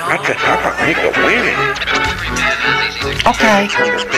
I just pop up, nigga, winning. Okay.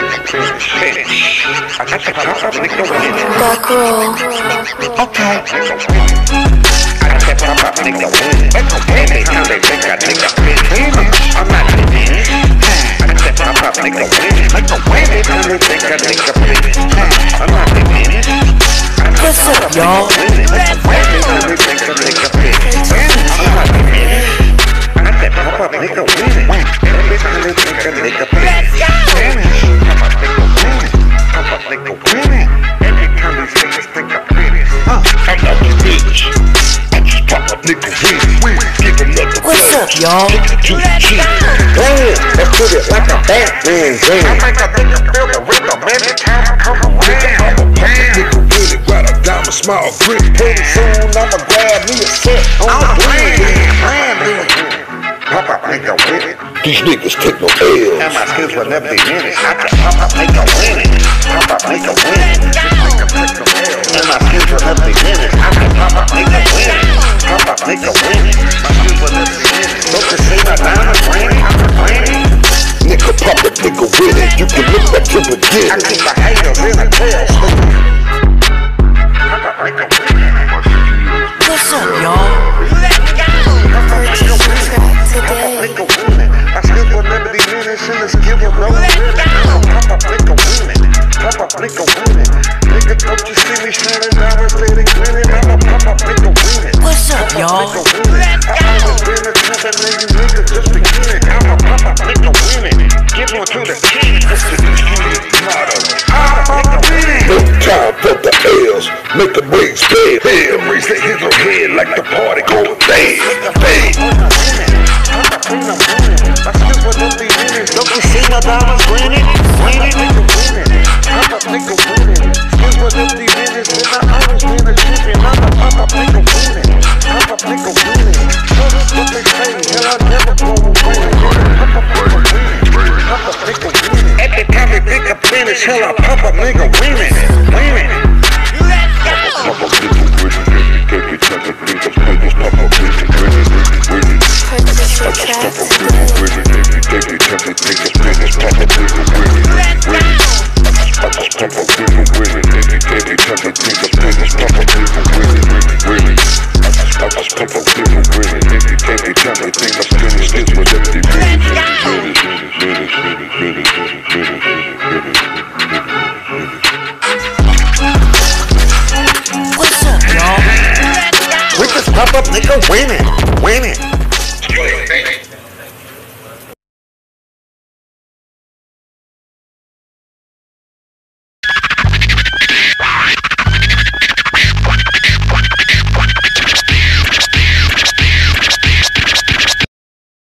I got the pop up, nigga, winning. Back row. Okay. I got the pop up, nigga, winning. Every time they think I nigga winning, I'm not winning. I got the pop up, nigga, winning. Every time they think I nigga winning, I'm not winning. What's up, y'all? Every time they think I nigga winning, I'm not winning. I got the pop up, nigga, winning. Every time they think I nigga winning, pop up, nigga, winning. Pop up, nigga, winning. Every time these niggas think I'm winning, I'm not bitch. I just pop up, nigga, winning. Give another What's up, y'all? to the cheek. Damn, let's put it like a Batman game. I make a nigga feel the rhythm every time I come around. Nigga really got a diamond smile grip. Pretty soon I'ma grab me a set on the brand. Pop up, nigga, winning. These niggas take no L's. And my skills will never be minutes. I can pop up, nigga, winning. Pop up, nigga, winning. And my skills will never be minutes. I can pop up, nigga, winning. Pop up, nigga, winning. My skills will never be minutes. Don't you see my diamond winning? Nigga, pop up, nigga, winning. You can look back to the beginning. I keep my haters in a tailspin. Pop up, nigga, winning. What's up, y'all? Purchase your track today. I still will never be minutes in this give up no limit. Pop up, nigga, winning. Pop up, nigga, winning. Nigga, don't you see me shining diamonds, steady grinning? I'm a pop up, nigga, winning. What's up, y'all? I always been a champion, and you niggas just beginning. I'm a pop up, nigga, winning. Give one to the king. This is the street motto. Pop up, nigga, winning. No time for the L's. Make them rings big. Memories that hit your head like the party going bang, bang. My skills will never be minutes. Don't you see my diamonds winning? Winning, nigga, winning. Pop up, nigga, winning. Skills will never be minutes. And I always been a champion. I'm a pop up, nigga, winning. Pop up, nigga, winning. What they say, hell, I never go away. Pop up, nigga, winning. Pop up, nigga, winning. Every time they think I finish, hell, I pop up, nigga, winning. Winning. Pop up, nigga, winning. Every time they think I finish, pop up, nigga, winning. Winning. Purchase your track today. I